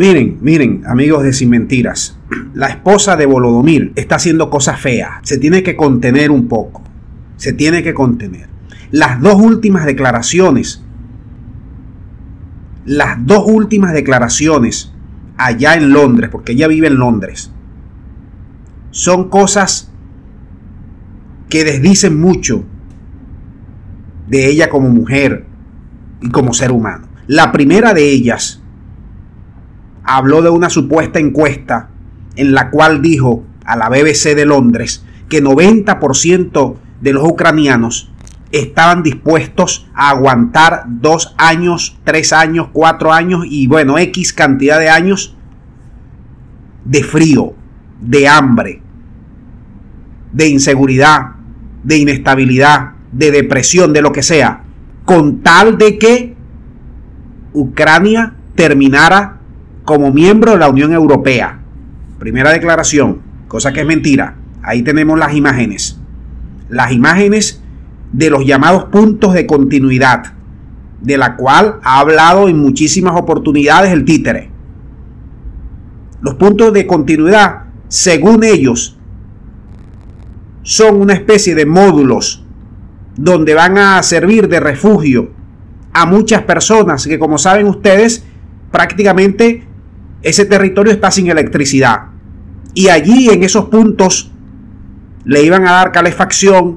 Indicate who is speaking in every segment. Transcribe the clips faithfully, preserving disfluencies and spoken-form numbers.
Speaker 1: Miren, miren, amigos de Sin Mentiras, la esposa de Volodymyr está haciendo cosas feas. Se tiene que contener un poco. Se tiene que contener. Las dos últimas declaraciones, las dos últimas declaraciones allá en Londres, porque ella vive en Londres, son cosas que desdicen mucho de ella como mujer y como ser humano. La primera de ellas habló de una supuesta encuesta en la cual dijo a la B B C de Londres que noventa por ciento de los ucranianos estaban dispuestos a aguantar dos años, tres años, cuatro años y bueno, X cantidad de años de frío, de hambre, de inseguridad, de inestabilidad, de depresión, de lo que sea, con tal de que Ucrania terminara como miembro de la Unión Europea. Primera declaración, cosa que es mentira. Ahí tenemos las imágenes. Las imágenes de los llamados puntos de continuidad, de la cual ha hablado en muchísimas oportunidades el títere. Los puntos de continuidad, según ellos, son una especie de módulos donde van a servir de refugio a muchas personas que, como saben ustedes, prácticamente ese territorio está sin electricidad. Y allí en esos puntos le iban a dar calefacción,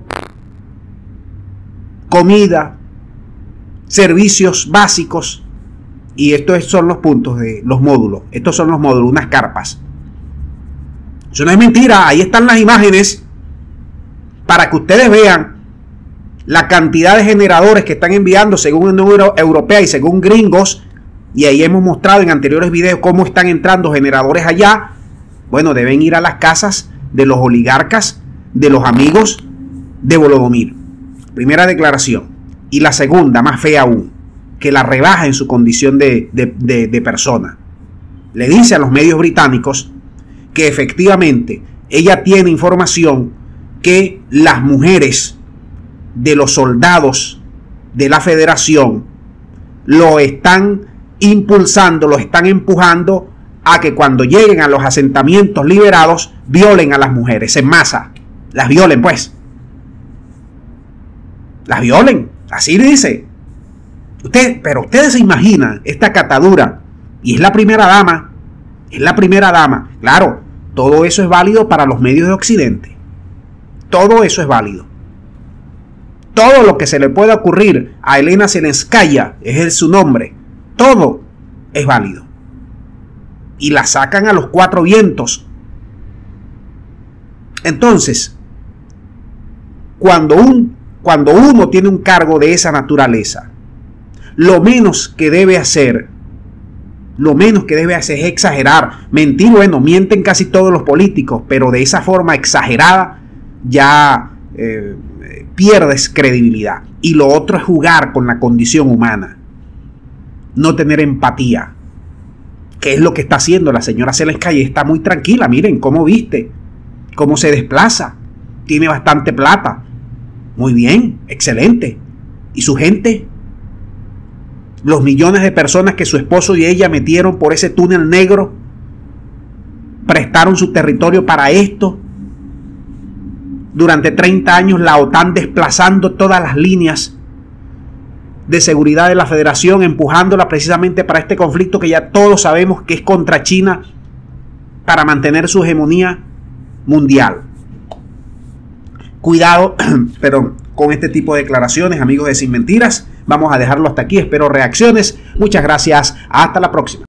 Speaker 1: comida, servicios básicos. Y estos son los puntos de los módulos. Estos son los módulos, unas carpas. Eso no es mentira. Ahí están las imágenes para que ustedes vean la cantidad de generadores que están enviando según la Unión Europea y según gringos. Y ahí hemos mostrado en anteriores videos cómo están entrando generadores allá. Bueno, deben ir a las casas de los oligarcas, de los amigos de Volodymyr. Primera declaración. Y la segunda, más fea aún, que la rebaja en su condición de, de, de, de persona. Le dice a los medios británicos que efectivamente ella tiene información que las mujeres de los soldados de la Federación lo están impulsando, lo están empujando a que cuando lleguen a los asentamientos liberados violen a las mujeres en masa. Las violen, pues. Las violen. Así dice. Usted, pero ustedes se imaginan esta catadura. Y es la primera dama. Es la primera dama. Claro, todo eso es válido para los medios de Occidente. Todo eso es válido. Todo lo que se le pueda ocurrir a Elena Zelenskaya, es su nombre, todo es válido. Y la sacan a los cuatro vientos. Entonces, cuando, un, cuando uno tiene un cargo de esa naturaleza, lo menos que debe hacer, lo menos que debe hacer es exagerar. Mentir, bueno, mienten casi todos los políticos, pero de esa forma exagerada ya eh, pierdes credibilidad. Y lo otro es jugar con la condición humana, no tener empatía, que es lo que está haciendo la señora Zelenskaya. Está muy tranquila, miren cómo viste, cómo se desplaza, tiene bastante plata, muy bien, excelente. Y su gente, los millones de personas que su esposo y ella metieron por ese túnel negro, prestaron su territorio para esto. Durante treinta años la OTAN desplazando todas las líneas de seguridad de la Federación, empujándola precisamente para este conflicto que ya todos sabemos que es contra China, para mantener su hegemonía mundial. Cuidado, perdón, con este tipo de declaraciones, amigos de Sin Mentiras. Vamos a dejarlo hasta aquí. Espero reacciones. Muchas gracias. Hasta la próxima.